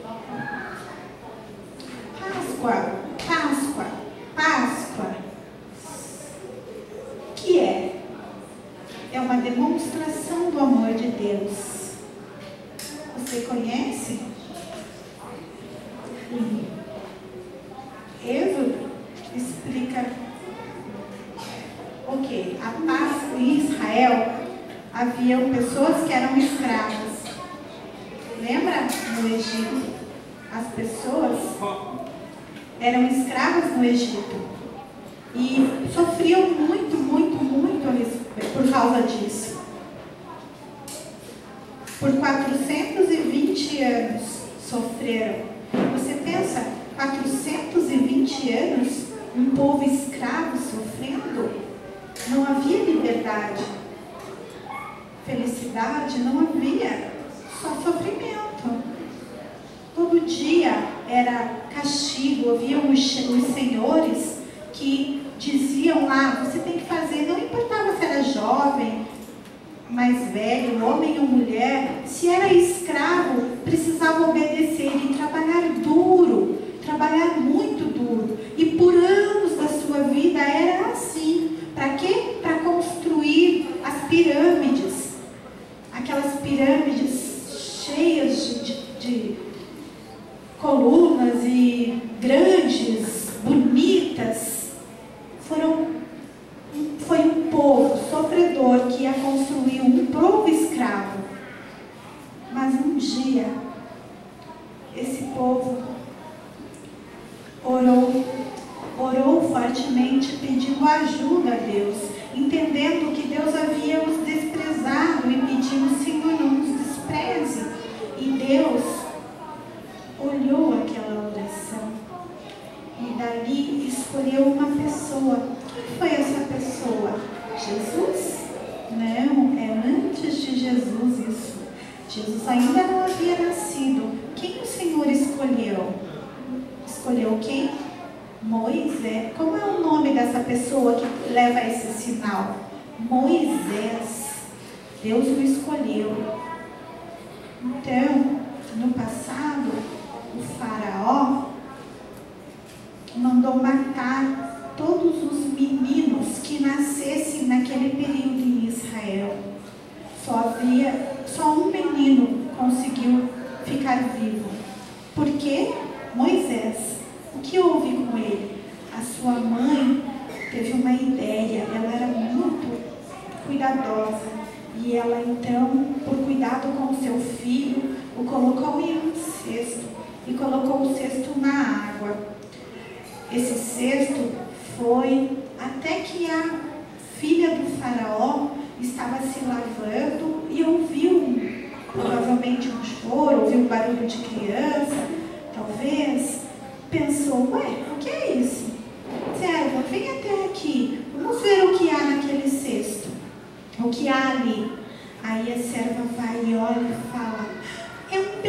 Páscoa, Páscoa, Páscoa. O que é? É uma demonstração do amor de Deus. Você conhece? Êxodo explica o quê? A Páscoa em Israel haviam pessoas que eram escravas. Lembra no Egito? As pessoas eram escravas no Egito e sofriam muito, muito, muito por causa disso. Por 420 anos sofreram. Você pensa, 420 anos, um povo escravo sofrendo? Não havia liberdade, felicidade, não havia, só sofrimento. Todo dia era castigo. Haviam os senhores que diziam lá, você tem que fazer, não importava se era jovem, mais velho, homem ou mulher, se era escravo, precisava obedecer e trabalhar duro, trabalhar muito duro. E por anos da sua vida era assim. Para quê? Para construir as pirâmides. Aquelas pirâmides cheias de colunas e grandes, bonitas. Foi um povo sofredor que ia construir um povo escravo. Mas um dia, esse povo orou fortemente, pedindo ajuda a Deus, entendendo que Deus havia os desprezado e pedindo, Senhor, não nos despreze. E Deus olhou aquela oração e dali escolheu uma pessoa. Quem foi essa pessoa? Jesus? Não, é antes de Jesus isso. Jesus ainda não havia nascido. Quem o Senhor escolheu? Escolheu quem? Moisés. Como é o nome dessa pessoa que leva esse sinal? Moisés. Deus o escolheu. Então, no passado, o faraó mandou matar todos os meninos que nascessem naquele período em Israel. Só um menino conseguiu ficar vivo. Por quê? Moisés. O que houve com ele? A sua mãe teve uma ideia. Ela era muito cuidadosa. E ela então, por cuidado com o seu filho, o colocou em um cesto. E colocou o cesto na água. Esse cesto foi até que a filha do faraó estava se lavando e ouviu provavelmente um choro, ouviu um barulho de criança, talvez, pensou, ué, o que é isso? Serva, vem até aqui, vamos ver o que há naquele cesto, o que há ali. Aí a serva vai e olha e fala, é um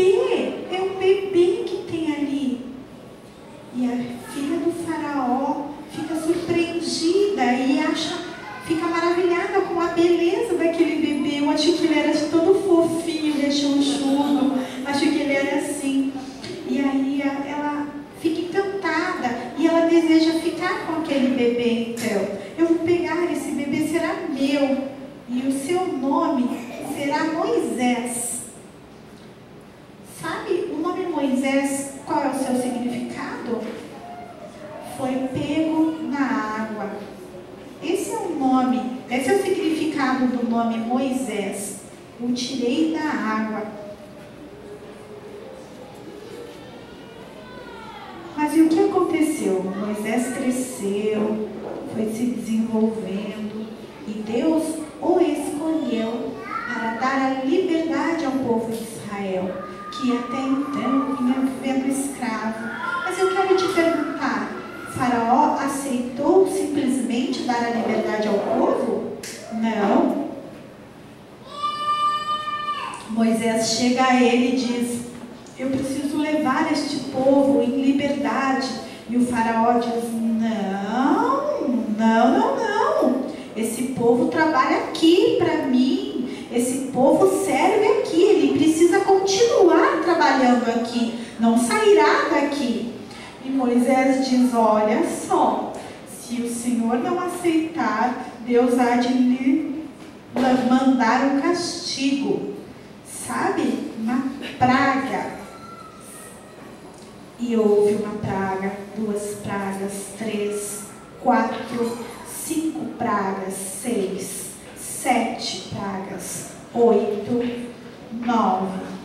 bebê que tem ali. E a filha do faraó fica surpreendida e fica maravilhada com a beleza daquele bebê. Eu acho que ele era todo fofinho, rechonchudo, acho que ele era assim. E aí ela fica encantada e ela deseja ficar com aquele bebê. Então, eu vou pegar esse bebê, será meu, e o seu nome será Moisés. Sabe, o nome Moisés, qual é o seu significado? Foi pego na água. Esse é o nome, esse é o significado do nome Moisés. Eu tirei da água. Mas e o que aconteceu? Moisés cresceu, foi se desenvolvendo e Deus o escolheu para dar a liberdade ao povo de Israel, que até então vinha vivendo escravo. Mas eu quero te perguntar, Faraó aceitou simplesmente dar a liberdade ao povo? Não. Moisés chega a ele e diz, eu preciso levar este povo em liberdade. E o faraó diz, não. Esse povo trabalha aqui para mim. Esse povo serve aqui. Ele precisa precisa continuar trabalhando aqui, não sairá daqui. E Moisés diz, olha só, se o Senhor não aceitar, Deus há de lhe mandar um castigo, sabe? Uma praga. E houve uma praga, 2 pragas, 3, 4, 5 pragas, 6, 7 pragas, 8, 9.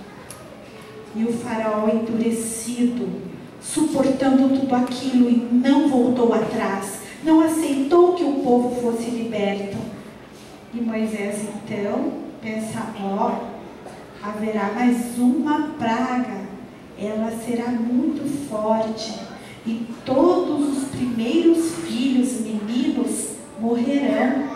E o faraó endurecido, suportando tudo aquilo e não voltou atrás, não aceitou que o povo fosse liberto. E Moisés então pensa, haverá mais uma praga, ela será muito forte, e todos os primeiros filhos meninos morrerão.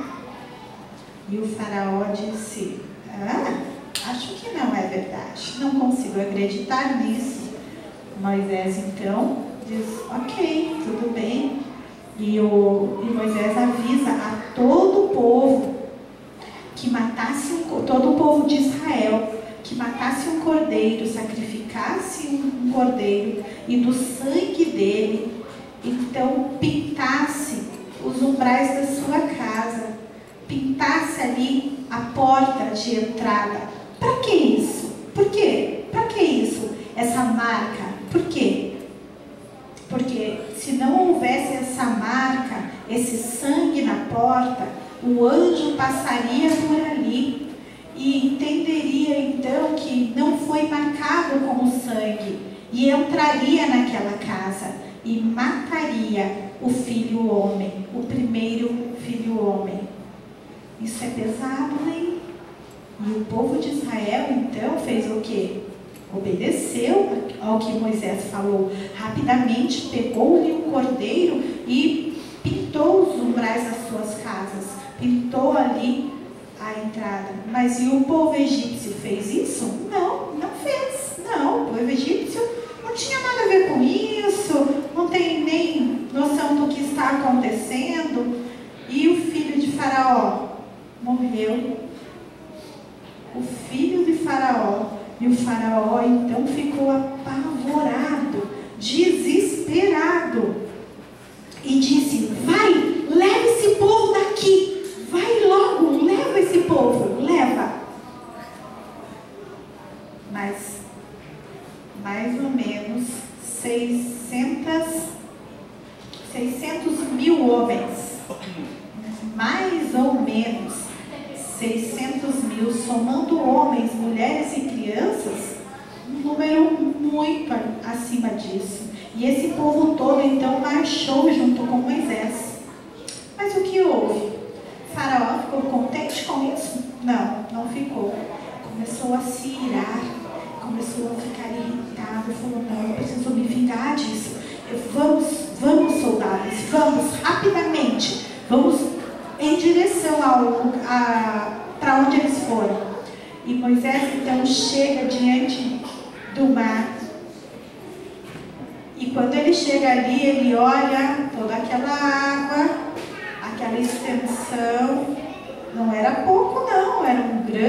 E o faraó disse, acho que não é verdade, não consigo acreditar nisso. Moisés então diz, ok, tudo bem. E Moisés avisa a todo o povo que matasse todo o povo de Israel, que matasse um cordeiro, sacrificasse um cordeiro, e do sangue dele, então pintasse os umbrais da sua casa, pintasse ali a porta de entrada. Para que isso? Por quê? Para que isso? Essa marca? Por quê? Porque se não houvesse essa marca, esse sangue na porta, o anjo passaria por ali e entenderia então que não foi marcado com o sangue, e entraria naquela casa e mataria o filho homem, o primeiro filho homem. Isso é pesado, né? E o povo de Israel então fez o quê? Obedeceu ao que Moisés falou. Rapidamente pegou-lhe um cordeiro e pintou os umbrais das suas casas. Pintou ali a entrada. Mas e o povo egípcio fez isso? Não, não fez. Não, o povo egípcio não tinha nada a ver com isso, não tem nem noção do que está acontecendo. E o filho de Faraó morreu. O filho de Faraó. E o faraó então ficou apavorado, desesperado, e disse, vai, leva esse povo daqui, vai logo, leva esse povo, leva. Mas mais ou menos 600 mil homens, mais ou menos 600 mil, somando homens, mulheres e crianças, um número muito acima disso. E esse povo todo então marchou junto com Moisés. Mas o que houve? O faraó ficou contente com isso? Não, não ficou. Começou a se irar, começou a ficar irritado, falou, não, eu preciso me vingar disso. Vamos soldados, vamos rapidamente, vamos em direção para onde eles foram. E Moisés então chega diante do mar. E quando ele chega ali, ele olha toda aquela água, aquela extensão. Não era pouco não, era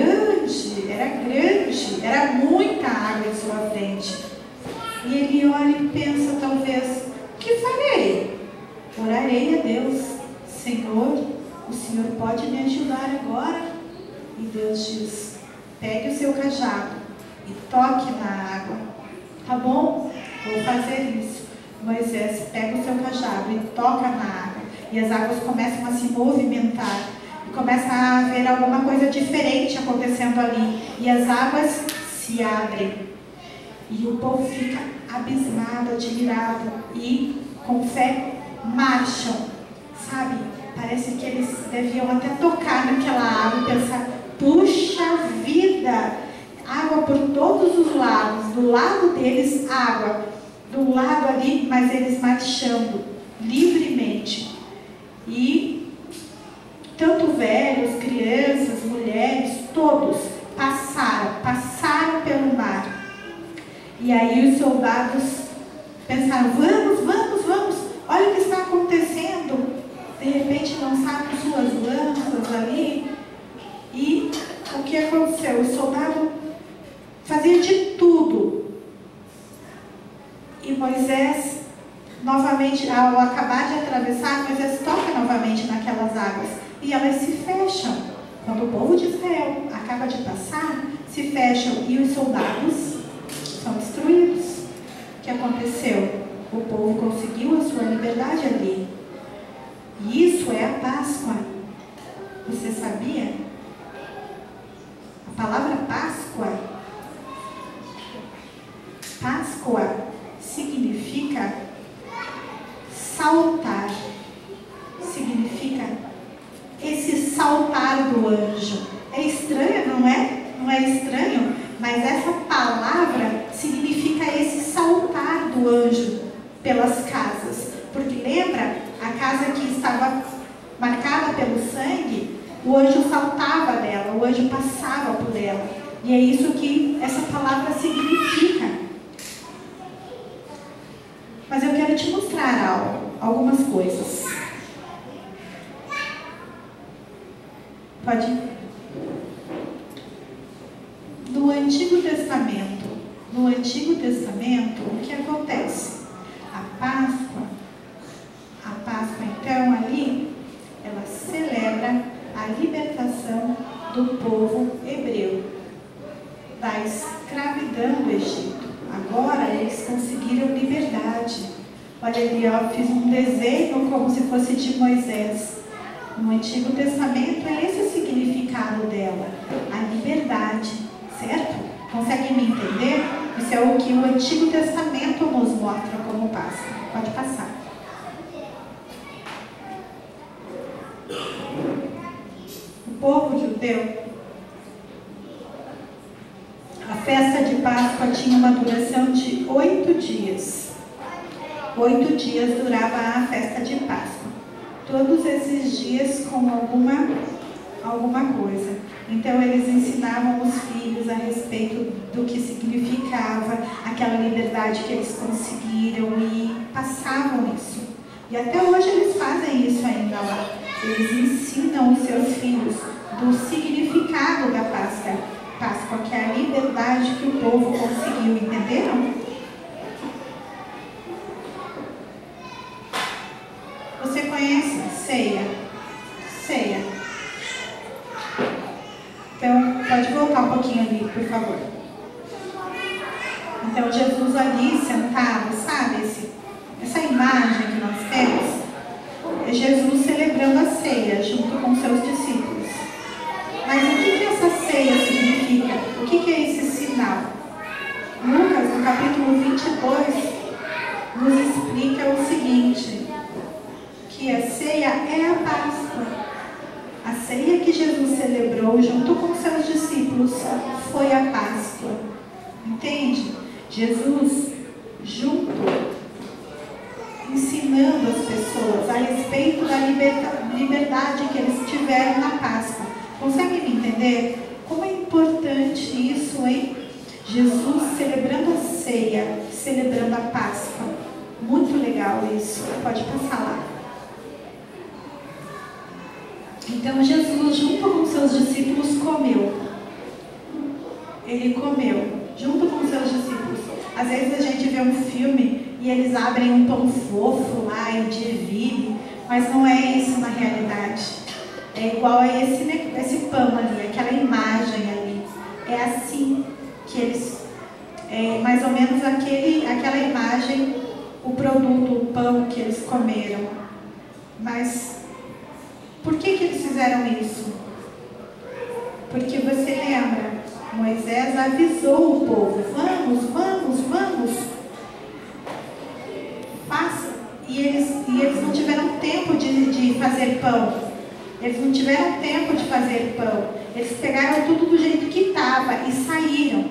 grande, era muita água em sua frente. E ele olha e pensa, talvez, o que farei? Orarei a Deus, Senhor, o Senhor pode me ajudar agora? E Deus diz, pegue o seu cajado e toque na água. Tá bom? Vou fazer isso. Moisés pega o seu cajado e toca na água. E as águas começam a se movimentar. E começa a haver alguma coisa diferente acontecendo ali. E as águas se abrem. E o povo fica abismado, admirado. E com fé marcham. Sabe? Parece que eles deviam até tocar naquela água e pensar, puxa vida, água por todos os lados, do lado deles água, do lado ali, mas eles marchando livremente. E tanto velhos, crianças, mulheres, todos passaram pelo mar. E aí os soldados pensaram, vamos, olha o que está acontecendo. De repente lançaram suas lanças ali. E o que aconteceu? O soldado fazia de tudo. E Moisés, novamente, ao acabar de atravessar, Moisés toca novamente naquelas águas e elas se fecham. Quando o povo de Israel acaba de passar, se fecham e os soldados são destruídos. O que aconteceu? O povo conseguiu a sua liberdade ali. E isso é a Páscoa. Você sabia? A palavra Páscoa significa saltar. Significa esse saltar do anjo. É estranho, não é? Não é estranho? Mas essa palavra significa esse saltar do anjo pelas casas. Porque lembra, a casa que estava marcada pelo sangue, o anjo saltava dela, o anjo passava por ela. E é isso que essa palavra significa. Mas eu quero te mostrar algumas coisas. Pode? No Antigo Testamento, o que acontece? A Páscoa então ali, ela celebra a libertação do povo hebreu da escravidão do Egito. Agora eles conseguiram liberdade. Olha ali, eu fiz um desenho como se fosse de Moisés. No Antigo Testamento é esse o significado dela, a liberdade, certo? Conseguem me entender? Isso é o que o Antigo Testamento nos mostra como Páscoa. Pode passar. O povo judeu, a festa de Páscoa tinha uma duração de 8 dias. 8 dias durava a festa de Páscoa. Todos esses dias com alguma coisa. Então eles ensinavam os filhos a respeito do que significava aquela liberdade que eles conseguiram e passavam isso. E até hoje eles fazem isso ainda lá. Eles ensinam os seus filhos do significado da Páscoa, que é a liberdade que o povo conseguiu, entenderam? Você conhece ceia? Ceia. Então, pode voltar um pouquinho ali, por favor. Então, Jesus ali sentado, sabe? Essa imagem que nós temos é Jesus celebrando a ceia junto com seus discípulos. Mas o que essa ceia significa? O que é esse sinal? Lucas, no capítulo 22, nos explica o seguinte, que a ceia é a Páscoa. A ceia que Jesus celebrou junto com seus discípulos foi a Páscoa. Entende? Jesus junto, ensinando as pessoas a respeito da liberdade que eles tiveram na Páscoa. Conseguem me entender? Como é importante isso, hein? Jesus celebrando a ceia, celebrando a Páscoa. Muito legal isso. Pode passar lá. Então Jesus, junto com seus discípulos, comeu. Ele comeu, junto com seus discípulos. Às vezes a gente vê um filme e eles abrem um pão fofo lá e dividem, mas não é isso na realidade. É igual a esse pão ali, aquela imagem ali. É assim que eles, mais ou menos aquela imagem, o produto, o pão que eles comeram. Mas por que eles fizeram isso? Porque você lembra, Moisés avisou o povo, vamos, faça. E eles não tiveram tempo de fazer pão. Eles não tiveram tempo de fazer pão. Eles pegaram tudo do jeito que estava e saíram.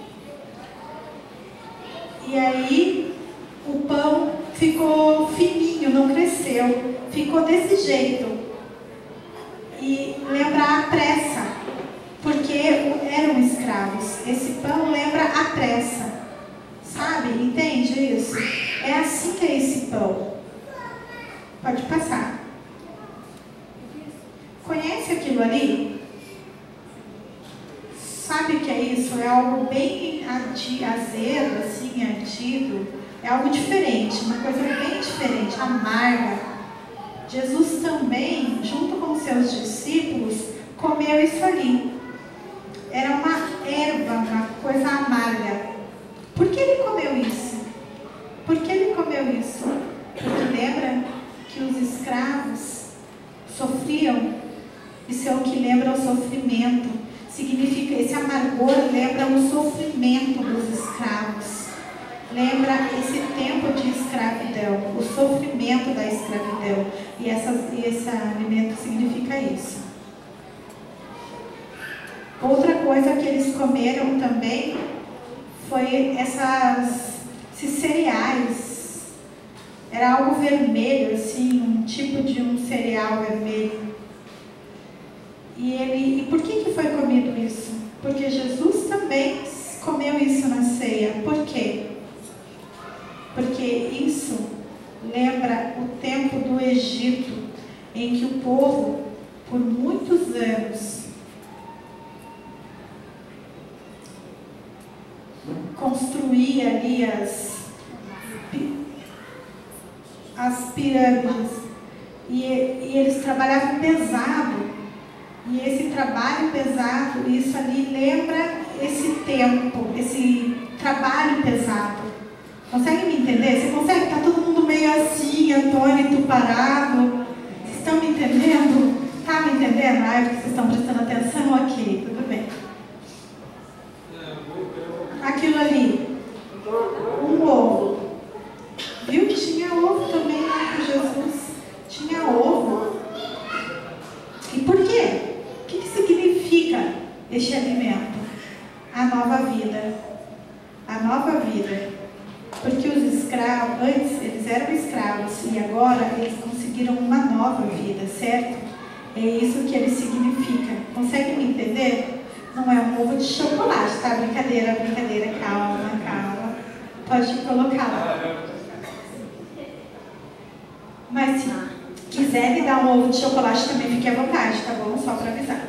E aí o pão ficou fininho, não cresceu. Ficou desse jeito. E lembra a pressa, porque eram escravos. Esse pão lembra a pressa, sabe? Entende isso? É assim que é esse pão. Pode passar. Conhece aquilo ali? Sabe o que é isso? É algo bem azedo, assim, ardido. É algo diferente, uma coisa bem diferente, amarga. Jesus também, junto com seus discípulos, comeu isso ali. Era uma erva, uma coisa amarga. Por que ele comeu isso? Por que ele comeu isso? Porque lembra que os escravos sofriam. Isso é o que lembra o sofrimento. Significa, esse amargor lembra o sofrimento dos escravos. Lembra esse tempo de escravidão, o sofrimento da escravidão. E esse alimento significa isso. Outra coisa que eles comeram também foi esses cereais. Era algo vermelho, assim, um tipo de um cereal vermelho. E por que foi comido isso? Porque Jesus também comeu isso na ceia. Por quê? Porque isso lembra o tempo do Egito, em que o povo, por muitos anos, construía ali as pirâmides. E eles trabalhavam pesado. E esse trabalho pesado, isso ali lembra esse tempo, esse trabalho pesado. Consegue me entender? Você consegue? Está todo mundo meio assim, atônito, parado. Vocês estão me entendendo? Está me entendendo? Ah, é porque vocês estão prestando atenção aqui. Tudo bem. Aquilo ali, um ovo. Viu? Tinha ovo também lá com Jesus. Tinha ovo. E por quê? O que significa este alimento? A nova vida. A nova vida. Porque os escravos, antes eles eram escravos e agora eles conseguiram uma nova vida, certo? É isso que ele significa. Consegue me entender? Não é um ovo de chocolate, tá? Brincadeira, brincadeira, calma, calma. Pode colocar lá. Mas se quiser me dar um ovo de chocolate também, fique à vontade, tá bom? Só para avisar.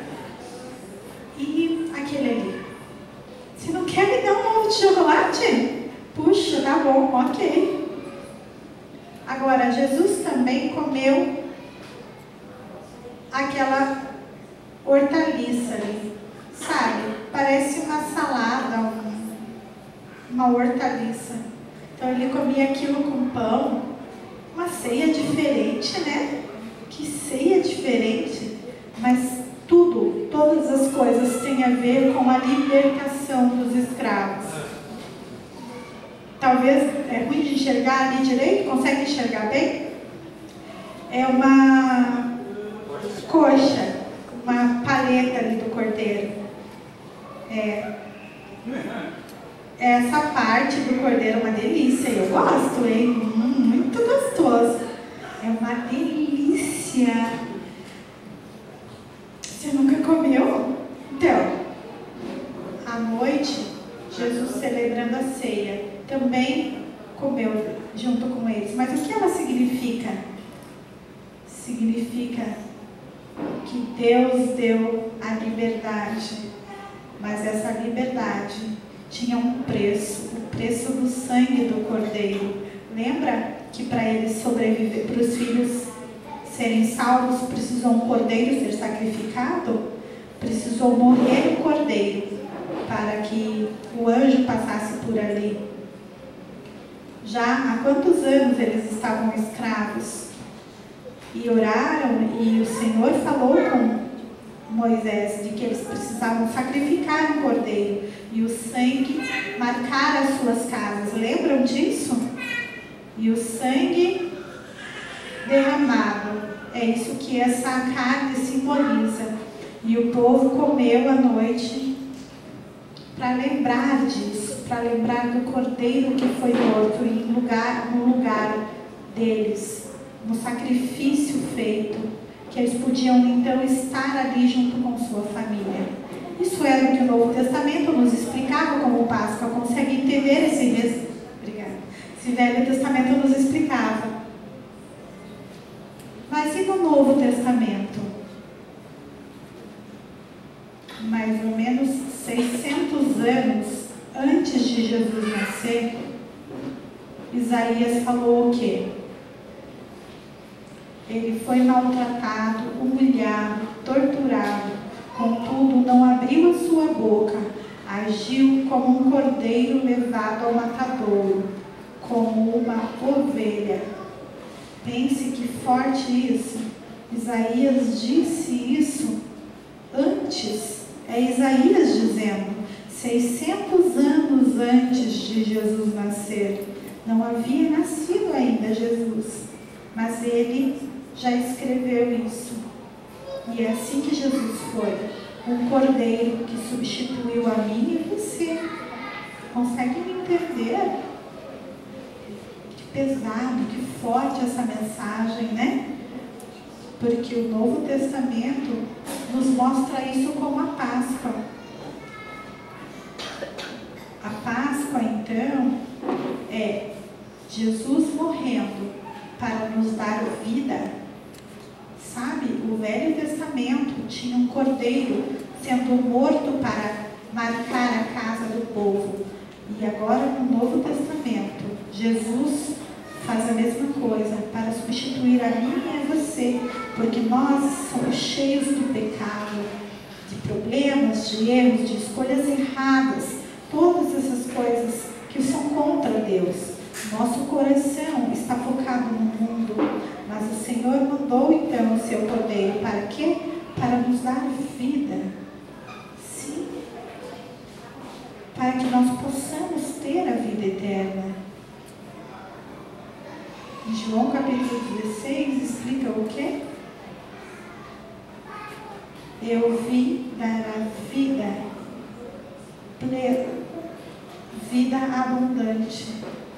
E aquele ali? Se não quer me dar um ovo de chocolate? Puxa, tá bom, ok. Agora, Jesus também comeu aquela hortaliça ali, sabe? Parece uma salada, uma hortaliça. Então, ele comia aquilo com pão. Uma ceia diferente, né? Que ceia diferente. Mas todas as coisas têm a ver com a libertação dos escravos. Talvez é ruim de enxergar ali direito, consegue enxergar bem? É uma coxa, uma paleta ali do cordeiro. Essa parte do cordeiro é uma delícia, eu gosto, hein? Muito gostoso. É uma delícia. Você nunca comeu? Então, à noite, Jesus celebrando a ceia, também comeu junto com eles. Mas o que ela significa? Significa que Deus deu a liberdade, mas essa liberdade tinha um preço, o preço do sangue do cordeiro. Lembra que para eles sobreviver, para os filhos serem salvos, precisou um cordeiro ser sacrificado? Precisou morrer o cordeiro para que o anjo passasse por ali. Já há quantos anos eles estavam escravos? E oraram, e o Senhor falou com Moisés de que eles precisavam sacrificar um cordeiro e o sangue marcar as suas casas. Lembram disso? E o sangue derramado, é isso que essa carne simboliza. E o povo comeu à noite para lembrar disso, para lembrar do cordeiro que foi morto no lugar deles, no sacrifício feito, que eles podiam então estar ali junto com sua família. Isso era o que o Novo Testamento nos explicava como Páscoa. Consegue entender esse Velho Testamento nos explicava. Mas e no Novo Testamento? Mais ou menos 600 anos antes Isaías falou o quê? Ele foi maltratado, humilhado, torturado, contudo não abriu a sua boca, agiu como um cordeiro levado ao matadouro, como uma ovelha. Pense que forte isso. Isaías disse isso antes, é Isaías dizendo, 600 anos antes de Jesus nascer. Não havia nascido ainda Jesus, mas ele já escreveu isso. E é assim que Jesus foi, um cordeiro que substituiu a mim e você. Consegue me entender? Que pesado, que forte essa mensagem, né? Porque o Novo Testamento nos mostra isso como a Páscoa. A Páscoa, então, é Jesus morrendo para nos dar vida. Sabe, o Velho Testamento tinha um cordeiro sendo morto para marcar a casa do povo. E agora no Novo Testamento, Jesus faz a mesma coisa para substituir a mim e a você, porque nós somos cheios do pecado, de problemas, de erros, de escolhas erradas, todas essas coisas que são contra Deus. Nosso coração está focado no mundo, mas o Senhor mandou então o seu cordeiro para quê? Para nos dar vida. Sim. Para que nós possamos ter a vida eterna. Em João capítulo 16 explica o quê? Eu vim dar a vida plena, vida abundante.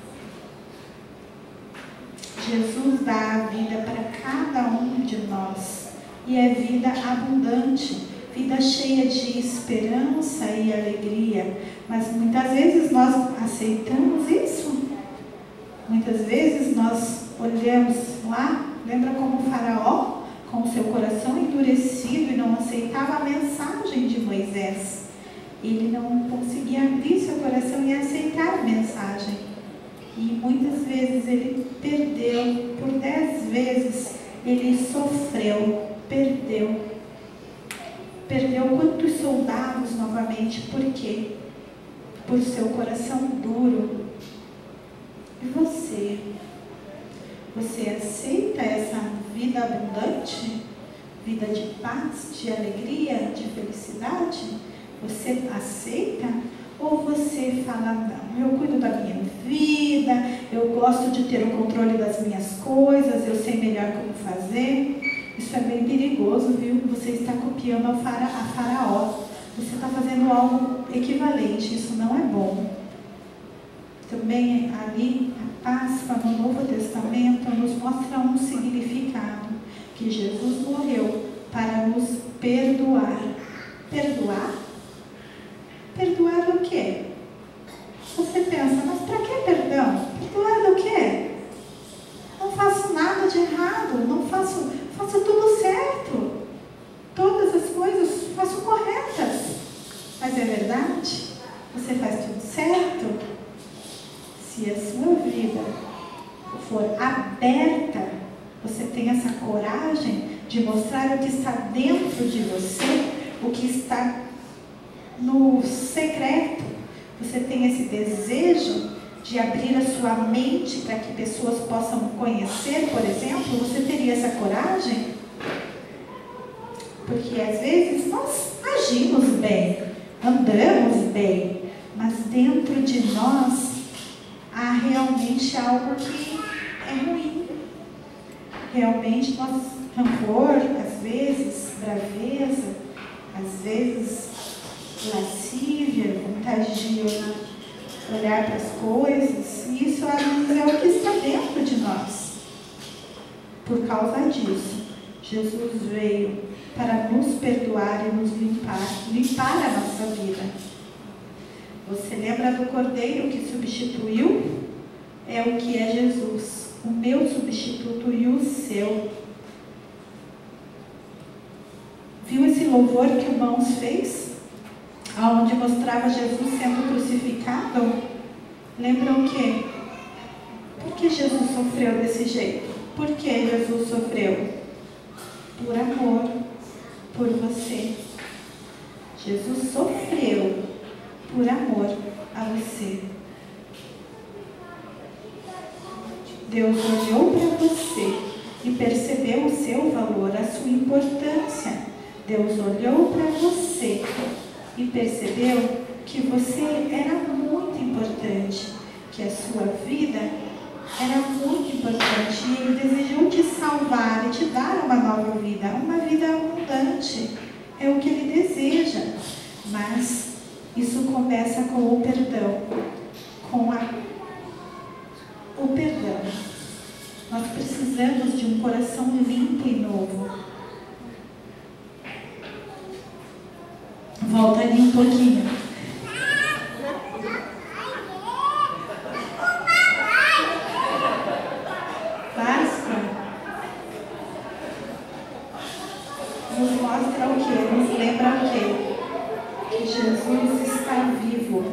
Jesus dá a vida para cada um de nós, e é vida abundante, vida cheia de esperança e alegria. Mas muitas vezes nós aceitamos isso. Muitas vezes nós olhamos lá, lembra como o Faraó, com o seu coração endurecido e não aceitava a mensagem de Moisés. Ele não conseguia abrir seu coração e aceitar a mensagem. E muitas vezes ele perdeu, por 10 vezes ele sofreu, perdeu. Perdeu quantos soldados novamente, por quê? Por seu coração duro. E você? Você aceita essa vida abundante? Vida de paz, de alegria, de felicidade? Você aceita? Ou você fala, não, eu cuido da minha vida, eu gosto de ter o controle das minhas coisas, eu sei melhor como fazer. Isso é bem perigoso, viu? Você está copiando a Faraó. Você está fazendo algo equivalente, isso não é bom. Também ali, a Páscoa no Novo Testamento nos mostra um significado, que Jesus morreu para nos perdoar. Perdoar? Perdoar do quê? Você pensa, mas para que perdão? Perdoar do quê? Não faço nada de errado, não faço tudo certo. Todas as coisas faço corretas. Mas é verdade? Você faz tudo certo? Se a sua vida for aberta, você tem essa coragem de mostrar o que está dentro de você, o que está no secreto, você tem esse desejo de abrir a sua mente para que pessoas possam conhecer, por exemplo, você teria essa coragem? Porque às vezes nós agimos bem, andamos bem, mas dentro de nós há realmente algo que é ruim. Realmente nós, rancor, às vezes, braveza, às vezes lascívia, vontade de olhar para as coisas, e isso é o que está dentro de nós. Por causa disso, Jesus veio para nos perdoar e nos limpar a nossa vida. Você lembra do cordeiro que substituiu? É o que é Jesus, o meu substituto e o seu. Viu esse louvor que o Mãos fez? Onde mostrava Jesus sendo crucificado? Lembra o quê? Jesus sofreu desse jeito? Por que Jesus sofreu? Por amor por você. Jesus sofreu por amor a você. Deus olhou para você e percebeu o seu valor, a sua importância. Deus olhou para você e percebeu que você era muito importante, que a sua vida era muito importante e Ele desejou te salvar e te dar uma nova vida, uma vida abundante. É o que Ele deseja, mas isso começa com o perdão, com o perdão. Nós precisamos de um coração limpo e novo. Volta ali um pouquinho. Páscoa nos mostra o quê? Nos lembra o quê? Que Jesus está vivo.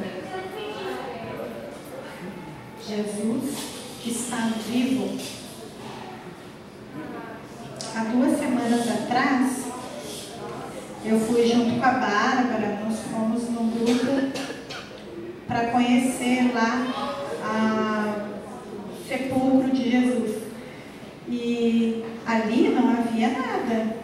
Jesus está vivo. Há 2 semanas atrás, eu fui junto com a Bárbara, nós fomos num grupo para conhecer lá o sepulcro de Jesus. E ali não havia nada.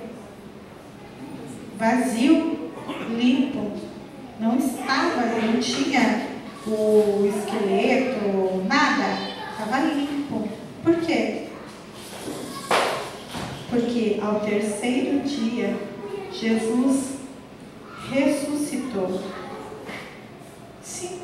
Vazio, limpo. Não estava, não tinha o esqueleto, nada. Estava limpo. Por quê? Porque ao 3º dia, Jesus ressuscitou. Sim.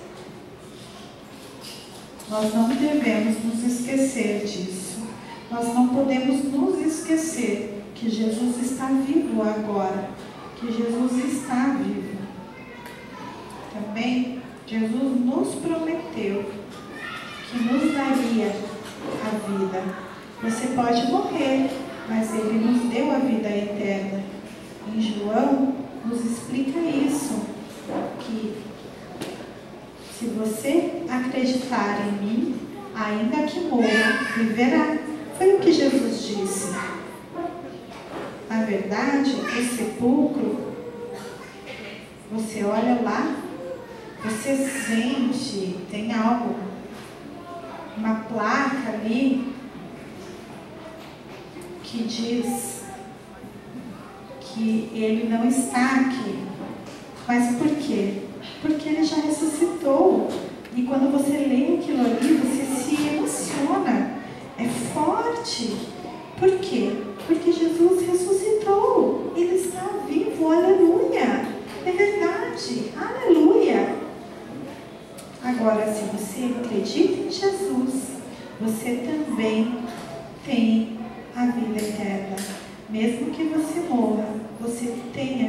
Nós não devemos nos esquecer disso. Nós não podemos nos esquecer que Jesus está vivo agora. Que Jesus está vivo. Também, Jesus nos prometeu que nos daria a vida. Você pode morrer, mas Ele nos deu a vida eterna. Em João, nos explica isso, que se você acreditar em mim, ainda que morra, viverá. Foi o que Jesus disse. Na verdade, o sepulcro, você olha lá, você sente, tem algo, uma placa ali, que diz que Ele não está aqui. Mas por quê? Porque Ele já ressuscitou. E quando você lê aquilo ali, você se emociona. É forte. Por quê? Porque Jesus ressuscitou. Ele está vivo. Aleluia. É verdade. Aleluia. Agora, se você acredita em Jesus, você também tem a vida eterna. Mesmo que você morra, você tem a